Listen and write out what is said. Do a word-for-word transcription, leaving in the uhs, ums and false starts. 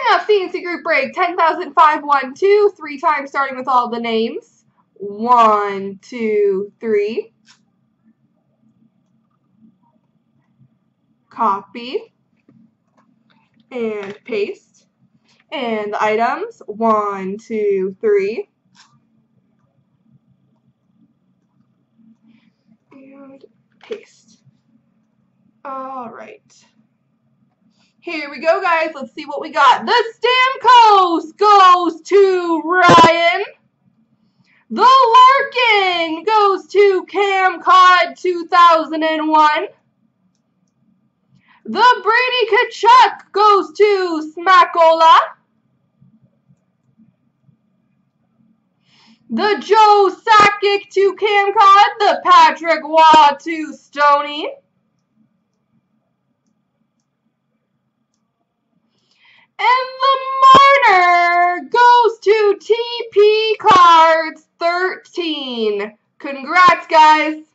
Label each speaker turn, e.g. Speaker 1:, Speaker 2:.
Speaker 1: a fancy group break, ten thousand five one two, three times starting with all the names. One, two, three. Copy. And paste. And the items, one, two, three. And paste. All right. Here we go, guys. Let's see what we got. The Stamkos goes to Ryan. The Larkin goes to Cam Cod two thousand one. The Brady Kachuk goes to Smakola. The Joe Sakic to Cam Cod. The Patrick Waugh to Stoney. And the Marner goes to T P Cards thirteen. Congrats, guys.